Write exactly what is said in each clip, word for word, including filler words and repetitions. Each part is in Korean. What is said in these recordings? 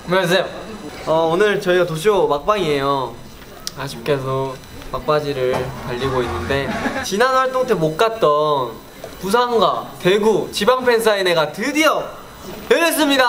안녕하세요. 어, 오늘 저희가 도쇼 막방이에요. 아쉽게도 막바지를 달리고 있는데 지난 활동 때 못 갔던 부산과 대구 지방 팬사인회가 드디어 열렸습니다.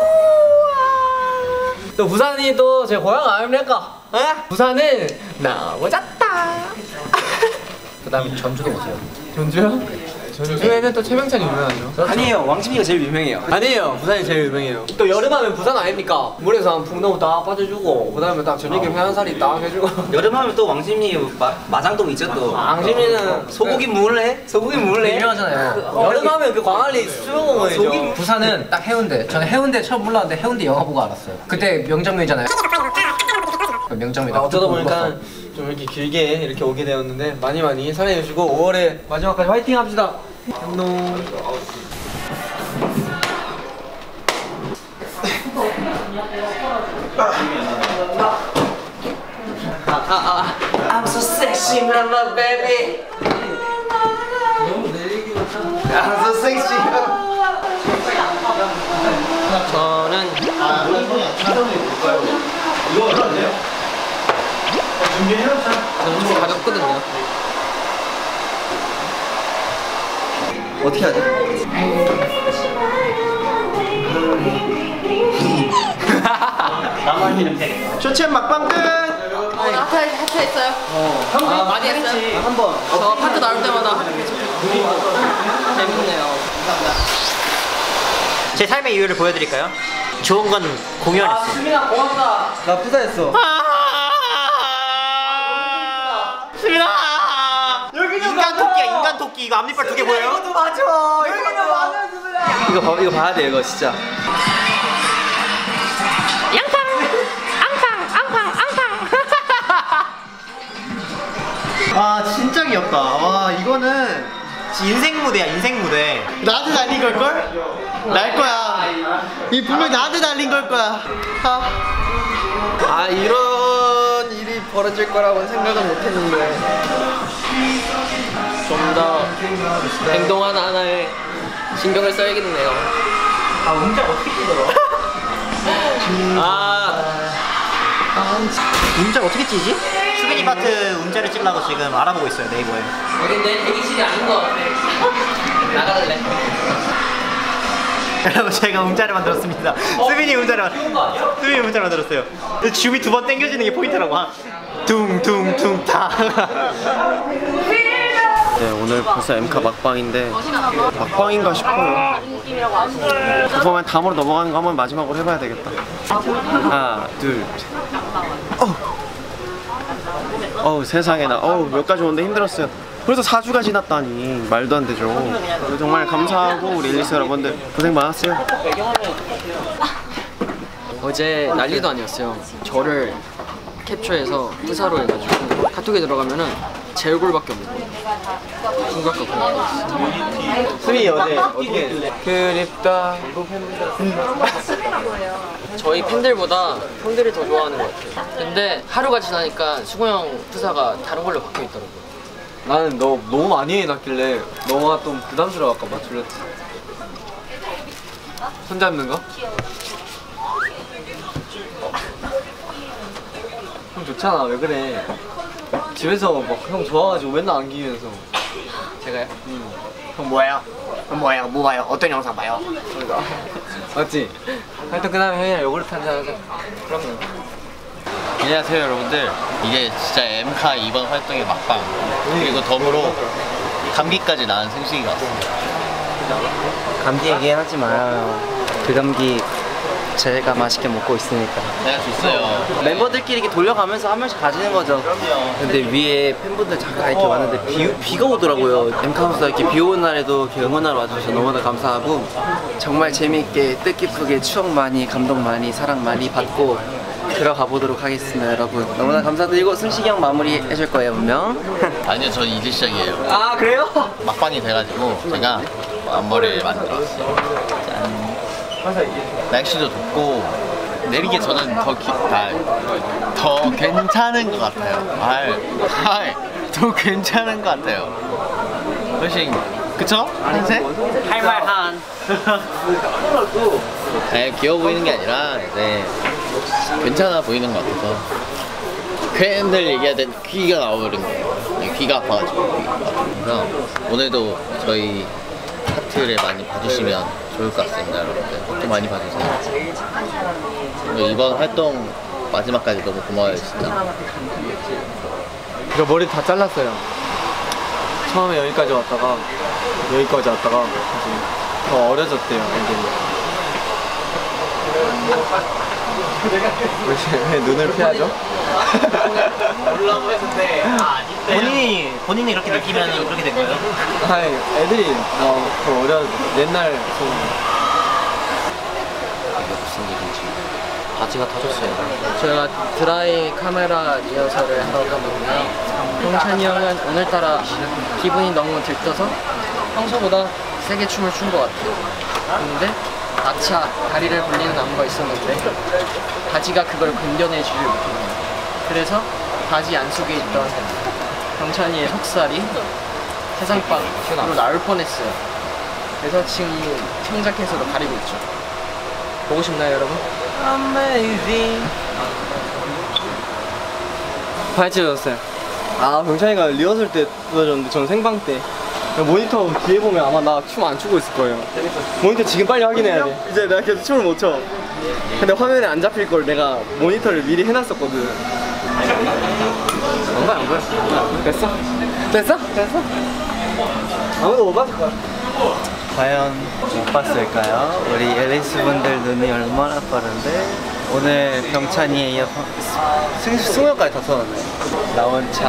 또 부산이 또 제 고향 아닙니까? 에? 부산은 너무 작다. 그 다음에 전주도 오세요. 전주요? 전주에는 또 최명찬이 유명하죠. 아니에요, 왕십리가 제일 유명해요. 아니에요, 부산이 제일 유명해요. 또 여름하면 부산 아닙니까? 물에서 풍덩 딱 빠져주고 그 다음에 딱 저녁에 회한살이 딱 해주고. 여름하면 또 왕십리 마, 마장동 있죠 또. 왕십리는 소고기 물래? 소고기 물래? 유명하잖아요. 여름하면 그 광안리 수영공원이죠. 부산은 딱 해운대. 저는 해운대 처음 올라왔는데 해운대 영화 보고 알았어요. 그때 명장면이잖아요. 명장면. 아, 어쩌다 보니까 좀 이렇게 길게 이렇게 오게 되었는데 많이 많이 사랑해주시고 오월에 마지막까지 화이팅 합시다. 안녕. 아, 아, 아. I'm so sexy, mama baby. I'm so sexy. 저는 이거 얼마인데요? 준비해놨잖아. 저는 좀 가볍거든요. 어떻게 하지? 나만 이렇게. 쇼챔 막방 끝! 어, 하트, 하트 했어요? 어. 아, 많이 했어요? 한 번. 저 파트 나올 때마다 하트 계속 재밌네요. 제 삶의 이유를 보여드릴까요? 좋은 건 공연했어요. 아, 수민아 고맙다. 나 부사했어. 수민아! 여기는 인간 토끼야, 인간 토끼. 이거 앞니빨 두 개 보여요? 이것도 맞아. 여기는 맞아, 수민아. 이거 봐, 이거 봐야 돼, 이거 진짜. 양팡! 앙팡! 앙팡! 앙팡! 아, 진짜 귀엽다. 와, 이거는 인생 무대야, 인생 무대. 나한테 날린 걸걸? 날 거야. 이 분명 나한테 날린 걸 거야. 아, 아, 이런 일이 벌어질 거라고는 생각은 못 했는데. 좀 더 행동 하나하나에 신경을 써야겠네요. 아, 문자 어떻게 찌더라? 아, 문자 어떻게 찌지? 수빈이 파트 문자를 찌려고 지금 알아보고 있어요, 네이버에. 여긴 내 대기실이 아닌 것 같아. 나갈래. 여러분, 제가 문자를 만들었습니다. 어? 수빈이 문자를 만 수빈이 문자를 만들었어요. 줌이 두 번 당겨지는 게 포인트라고. 둥둥둥 타. 네, 오늘 벌써 엠카 막방인데 막방인가 싶어요. 그거만 다음으로 넘어가는 거 한번 마지막으로 해봐야 되겠다. 하나, 둘, 셋. 어. 어우 세상에나. 어우 몇 가지 오는데 힘들었어요. 그래서 사 주가 지났다니 말도 안 되죠. 정말 감사하고 우리 앨리스 여러분들 고생 많았어요. 어제 난리도 아니었어요. 저를 캡처해서 프사로 해가지고 카톡에 들어가면은 제 얼굴밖에 없는 거예요. 심각하고. 수빈이 어제 어떻게 했는데? 그립다. 저희 팬들보다 형들이 더 좋아하는 것 같아요. 근데 하루가 지나니까 수고 형 프사가 다른 걸로 바뀌어 있더라고요. 나는 너 너무 많이 해놨길래 너가 좀 부담스러워할까봐 졸렸지. 손 잡는 거? 형 좋잖아. 왜 그래? 집에서 막 형 좋아가지고 맨날 안기면서. 제가요? 응. 형 뭐예요? 형 뭐예요? 뭐 봐요? 어떤 영상 봐요? 맞지? 하여튼 그 다음에 형이랑 요구르트 한잔 하자. 그럼요. 안녕하세요 여러분들. 이게 진짜 엠카 이번 활동의 막방 그리고 덤으로 감기까지 나은 승식이가 왔습니다. 감기 얘기하지 말아요. 그 감기 제가 맛있게 먹고 있으니까. 내가 줬어요. 멤버들끼리 이렇게 돌려가면서 한 명씩 가지는 거죠. 근데 위에 팬분들 잠깐 이렇게 왔는데 비, 비가 오더라고요. 엠카운서 이렇게 비 오는 날에도 이렇게 응원하러 와주셔서 너무나 감사하고 정말 재미있게 뜻깊게 추억 많이 감동 많이 사랑 많이 받고 들어가 보도록 하겠습니다. 여러분 너무나 감사드리고 승식이 형 마무리 해줄 거예요 분명. 아니요 전 이제 시작이에요. 아 그래요? 막방이 돼가지고 제가 앞머리를 만들었어요. 짠. 날씨도 덥고 내리기 저는 더, 기, 아, 더 괜찮은 것 같아요. 아, 아, 더 괜찮은 것 같아요. 훨씬 그쵸? 한세? 할말한 아니, 귀여워 보이는 게 아니라 네, 괜찮아 보이는 것 같아서 팬들 얘기하던 귀가 나와버린 거예요. 네, 귀가 아파가지고 귀가 아파서 오늘도 저희 하트를 많이 봐주시면 좋을 것 같습니다. 여러분들 또 많이 봐주세요. 이번 활동 마지막까지 너무 고마워요 진짜. 저 머리 다 잘랐어요. 처음에 여기까지 왔다가 여기까지 왔다가 다시 더 어려졌대요. 애들이. 왜, 왜 눈을 피하죠? 몰라고 했는데 아 아닌데. 본인이 본인이 이렇게 느끼면 그렇게 된 거예요? 아니 애들이 어, 더 어려 옛날 좀 무슨 일인지 바지가 터졌어요. 저희가 드라이 카메라 리허설을 하러 가거든요. 병찬이 형은 오늘따라 기분이 너무 들떠서 평소보다 세게 춤을 춘 것 같아요. 근데 마차 다리를 벌리는 안무가 있었는데 바지가 그걸 건져내지를 못했네요. 그래서 바지 안속에 있던 병찬이의 속살이 세상 밖으로 나올 뻔했어요. 그래서 지금 청자켓으로 가리고 있죠. 보고 싶나요, 여러분? Amazing. 많이 찢어졌어요. 아 병찬이가 리허설 때 보여줬는데 저는 생방 때 모니터 뒤에 보면 아마 나 춤 안 추고 있을 거예요. 모니터 지금 빨리 확인해야 돼. 이제 내가 계속 춤을 못 춰. 근데 화면에 안 잡힐 걸 내가 모니터를 미리 해놨었거든. 안 보여 안 보여. 됐어? 됐어? 됐어? 아무도 못 봤을 거야. 과연 못 봤을까요? 우리 앨리스 분들 눈이 얼마나 빠른데 오늘 병찬이의 이어폰 승, 승효까지 다 써놨네. 나온 참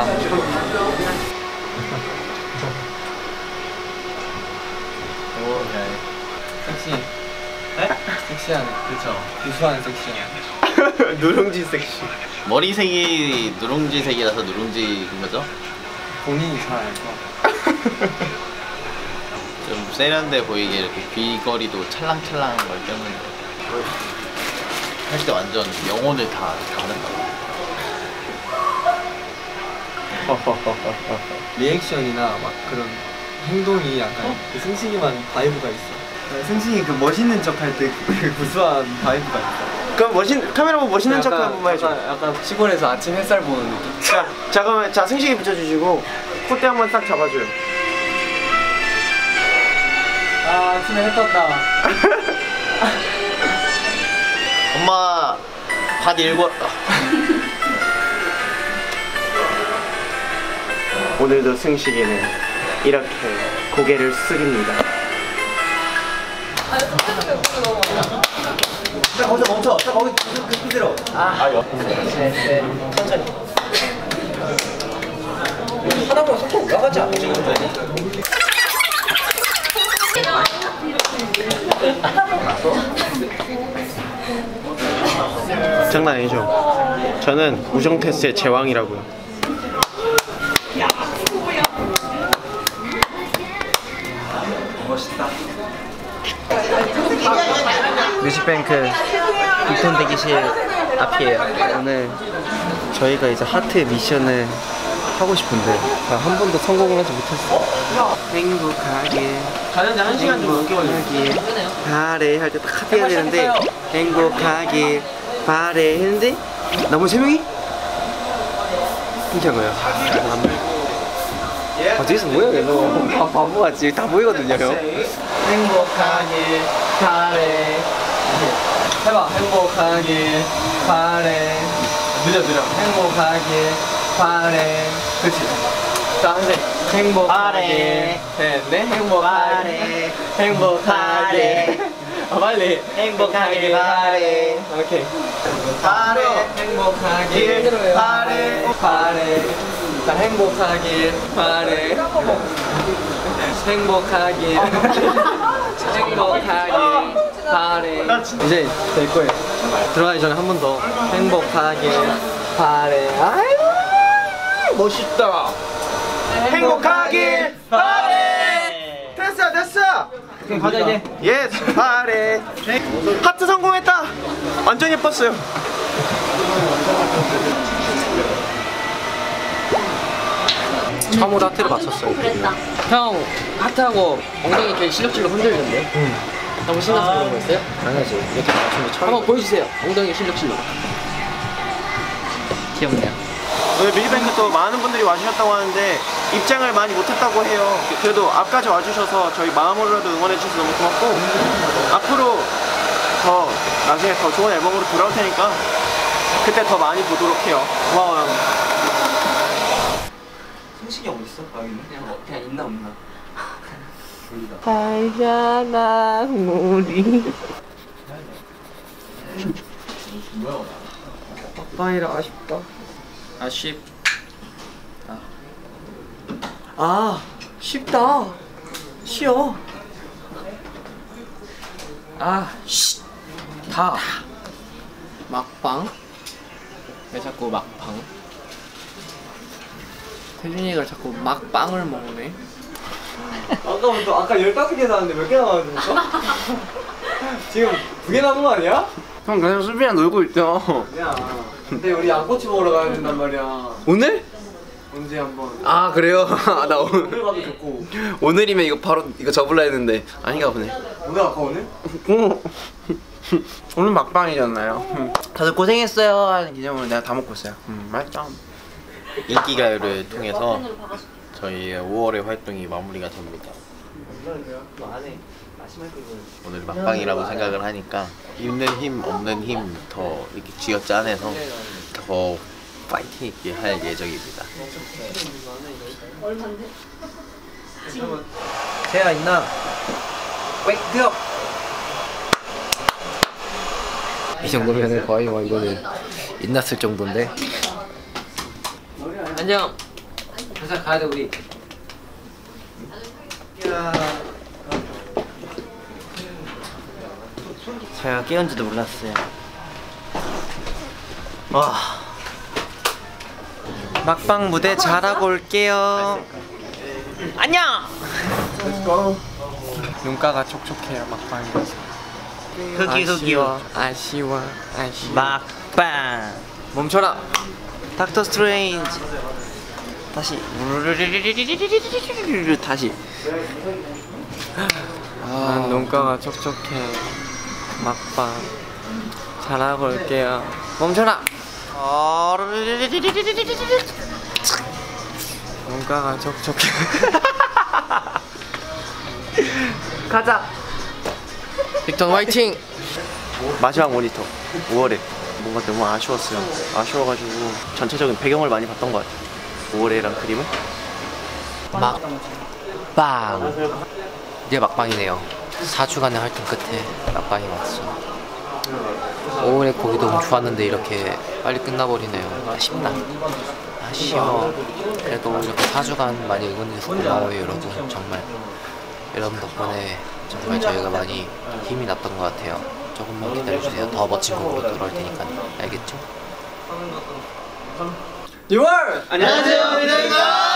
섹시. 네? 섹시하네. 그렇죠. 비수하는 섹시하네. 누룽지 섹시. 머리색이 누룽지색이라서 누룽지인 거죠? 본인이 잘 알고. 좀 세련돼 보이게 이렇게 귀걸이도 찰랑찰랑한 걸 때문에 할 때 완전 영혼을 다 다른다. 리액션이나 막 그런 행동이 약간 그 승식이만 바이브가 있어. 승신이 그 멋있는 척 할 때 그 구수한 바이브가 있어. 그럼 멋있 카메라 보고 멋있는 척 한 번만 해줘. 약간, 약간 시골에서 아침 햇살 보는 느낌. 자 잠깐만 자 승식이 붙여주시고 콧대 한번 딱 잡아줘요. 아 아침에 해 떴다. 엄마 밭 일곱. 오늘도 승식이는 이렇게 고개를 숙입니다. 자 거기서 멈춰. 자 거기 그 그대로. 아, 천천히. 하다 보면 속도 올라가지 않지? 장난 아니죠? 저는 우정 테스트의 제왕이라고요. 뮤직뱅크 이톤 대기실 앞이에요. 오늘 저희가 이제 하트 미션을 하고 싶은데 한 번도 성공을 하지 못했어. 행복하게 가는데 한 시간 좀 넘게 걸려. 행복하게 바래 할 때 딱 하트 해야 되는데 행복하게 바래 했는데 나머지 세 명이 이렇게 한 거예요. 아 뒤에서 뭐야 계속 바, 바보같이 다 보이거든요 형. 행복하길 바래. 해봐. 행복하길 바래. 느려 느려. 행복하길 바래. 그렇지. 자, 한세 행복하게. 네, 행복하게. 행복하게. 아, 빨리. 행복하게 바래. 오케이. 바래. 행복하게 바래. 바래. 자, 행복하길 바래. 행복하길. 행복하길 바래. 이제 될 거예요. 들어가기 전에 한 번 더. 행복하길 바래. 아이고 멋있다. 행복하길 바래. 됐어 됐어. 가자 이제. 예스 바래. 하트 성공했다. 완전 예뻤어요. 처음으로 하트를 맞췄어요. 형 하트하고 엉덩이 되게 실력질로 흔들던데. 너무 신나서 그런 거였어요? 당연하지. 이렇게 맞춘 거 처음. 한번 보여주세요. 엉덩이 실력 실력. 귀엽네요. 오늘 뮤직뱅크 또 많은 분들이 와주셨다고 하는데 입장을 많이 못했다고 해요. 그래도 앞까지 와주셔서 저희 마음으로라도 응원해주셔서 너무 고맙고 앞으로 더 나중에 더 좋은 앨범으로 돌아올 테니까 그때 더 많이 보도록 해요. 고마워요. 승식이 어딨어? 가위는? 그냥, 그냥 있나 없나? 살잖아 우리. 막방이라 아쉽다. 아쉽. 아 쉽다. 쉬어. 아, 쉿. 다. 막방? 왜 자꾸 막방? 태준이가 자꾸 막빵을 먹네. 아까부터 아까 열다섯 개 나왔는데 몇 개 남았는데? 지금 두 개 남은 거 아니야? 형 그냥 수빈이랑 놀고 있죠. 야, 근데 우리 양꼬치 먹으러 가야 된단 말이야. 오늘? 언제 한번? 아 그래요? 나 오늘 오늘 가도 좋고. 오늘이면 이거 바로 이거 접을라 했는데 아닌가 보네. 오늘 아까 오늘? 오늘 막방이잖아요. 다들 고생했어요 하는 기념으로 내가 다 먹고 있어요. 음, 맛있죠. 인기가요를 통해서 저희의 오월의 활동이 마무리가 됩니다. 오늘 막방이라고 생각을 하니까 있는 힘 없는 힘 더 이렇게 쥐어짜내서 더 파이팅 있게 할 예정입니다. 세아 있나? 웨이크업! 이 정도면은 거의 뭐 이거는 인났을 정도인데. 안녕. 회사 가야 돼 우리. 제가 깨운지도 몰랐어요. 와. 막방 무대 잘하고 올게요. 안녕. 눈가가 촉촉해요 막방이라서. 흑이 흑이요. 아쉬워 아쉬워. 막방. 멈춰라. 닥터 스트레인지. 다시. 다시. 난 눈가가 촉촉해. 막방 잘하고 올게요. 멈춰라. 눈가가 촉촉해. 가자. 빅턴 화이팅. 마지막 모니터 오월에 뭔가 너무 아쉬웠어요. 아쉬워가지고 전체적인 배경을 많이 봤던 것 같아요. 오월에랑 그림은 막방. 이제 막방이네요. 사 주간의 활동 끝에 막방이 왔어. 오월의 곡이 너무 좋았는데 이렇게 빨리 끝나버리네요. 아쉽다. 아쉬워. 그래도 이렇게 사 주간 많이 응원해주셔서 고마워요 여러분. 정말 여러분 덕분에 정말 저희가 많이 힘이 났던 것 같아요. 조금만 기다려주세요. 더 멋진 곡으로 돌아올 테니까. 알겠죠? 유월 안녕하세요 미나입니다.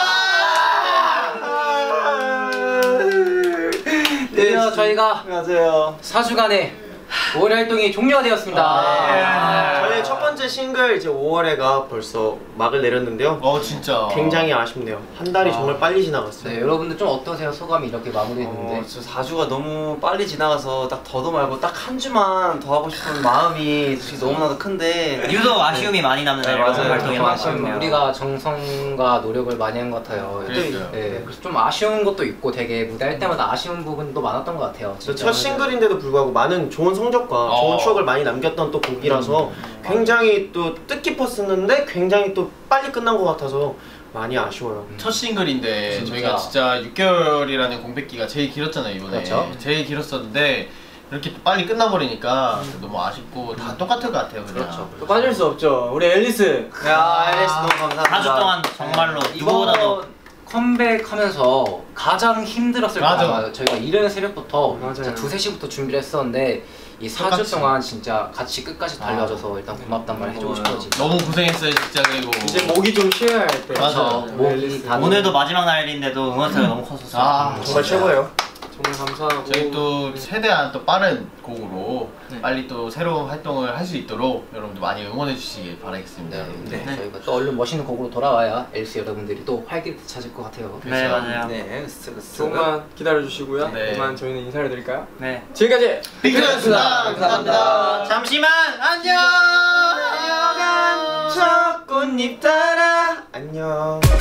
드디어 저희가 안녕하세요. 사 주간의 오월 활동이 종료가 되었습니다. 저희 첫 번째 싱글 이제 오월에가 벌써 막을 내렸는데요. 어 진짜. 굉장히 아쉽네요. 한 달이 정말 빨리 지나갔어요. 네, 여러분들 좀 어떠세요? 소감이 이렇게 마무리했는데. 어, 저 사 주가 너무 빨리 지나가서 딱 더도 말고 딱 한 주만 더 하고 싶은 마음이 솔직히 너무나도 큰데 유독 아쉬움이 많이 남는 네, 맞아요. 활동이 그만큼 아쉽네요. 우리가 정성과 노력을 많이 한 것 같아요. 그러니까요. 네, 그래서 좀 아쉬운 것도 있고 되게 무대 할 때마다 아쉬운 부분도 많았던 것 같아요. 저 진짜. 첫 싱글인데도 불구하고 많은 좋은 성적과 어. 좋은 추억을 많이 남겼던 또 곡이라서 굉장히 또 뜻깊었었는데 굉장히 또 빨리 끝난 것 같아서 많이 아쉬워요. 첫 싱글인데 진짜. 저희가 진짜 육 개월이라는 공백기가 제일 길었잖아요 이번에. 그렇죠. 제일 길었었는데 이렇게 또 빨리 끝나버리니까 너무 아쉽고 다 똑같을 것 같아요 그냥. 그렇죠. 또 빠질 수 없죠. 우리 앨리스. 야, 앨리스 너무 감사합니다. 사 주 동안 정말로 누구보다도 컴백하면서 가장 힘들었을 맞아. 거예요. 저희가 이른 새벽부터 맞아요. 진짜 두세 시부터 준비를 했었는데 이 사 주 똑같이. 동안 진짜 같이 끝까지 달려줘서 일단 고맙단 말 해주고 싶어요. 진짜. 너무 고생했어요 진짜. 그리고 이제 목이 좀 쉬어야 할 때. 맞아. 목이 다 오늘도 마지막 날인데도 응원사가 너무 컸었어. 아 정말 최고예요. 정말 감사하고. 저희 또 최대한 또 빠른 곡으로 빨리 또 새로운 활동을 할 수 있도록 여러분들 많이 응원해 주시길 바라겠습니다. 네. 저희가 또 얼른 멋있는 곡으로 돌아와야 엘씨 여러분들이 또 활기를 찾을 것 같아요. 네, 맞아요. 네, 으쓱 으쓱. 조금만 기다려주시고요. 네. 그만 저희는 인사를 드릴까요? 네. 지금까지 빅그였습니다. 감사합니다. 잠시만 안녕. 하여간 저 꽃잎 따라 안녕.